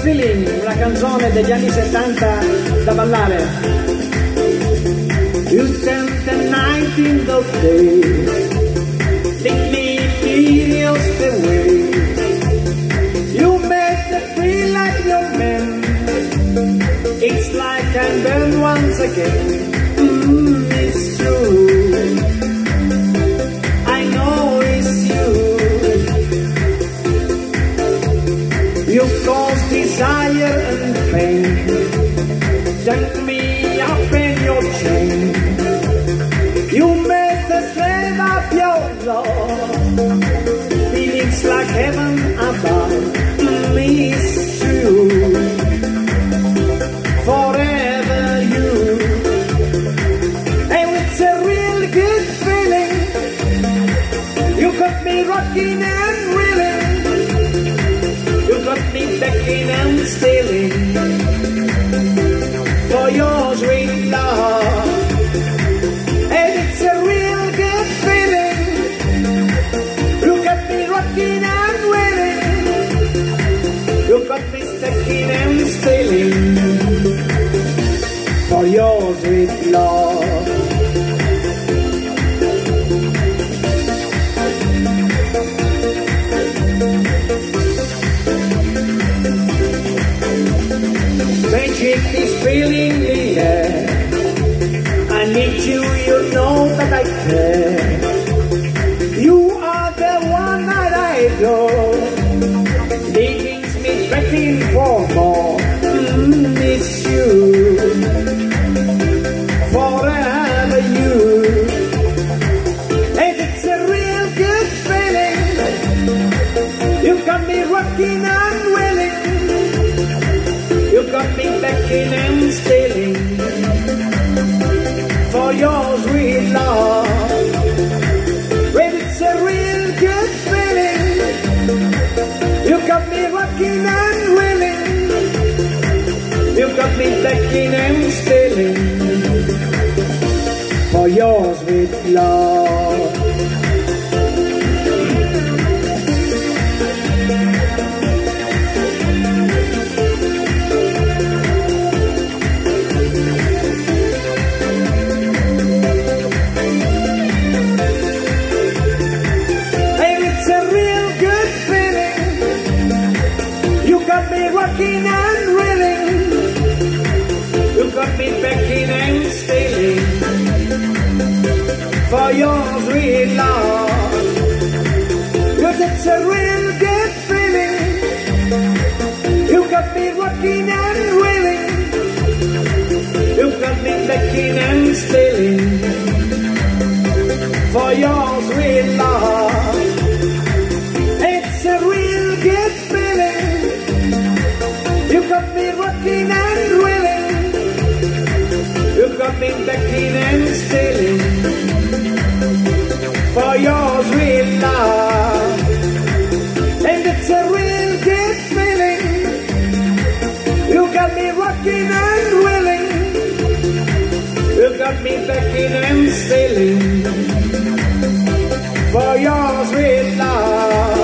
Feeling, una canzone degli anni 70 da ballare. You spent the night in the day, let me feel the way. You made the feel like your man. It's like I'm born once again. It's true. I know it's you. You cause desire and pain. Take me up in your chain. You made the slave of your love. Feelings like heaven above. It's true. Forever you. And it's a real good feeling. You got me rocking and reeling. You got me becking and stealing for your sweet love. And it's a real good feeling. You got me rocking and reeling. You got me stacking and stealing for your sweet love. Magic is filling the air. I need you, you know that I care. You are the one that I adore. Leaving me begging for more. It's you. Forever you. And it's a real good feeling. You got me rocking and willing. You got me becking and stealing for your sweet love. Well, it's a real good feeling. You got me rocking and willing. You got me becking and stealing for your sweet love. Rocking and reeling. You got me becking and stealing for your sweet love. Cause it's a real good feeling. You got me rocking and reeling. You got me becking and stealing for your sweet love. It's a real good feeling. You got me rocking and reeling. You got me becking and stealing for your sweet love. And it's a real good feeling. You got me rocking and reeling. You got me becking and stealing for your sweet love.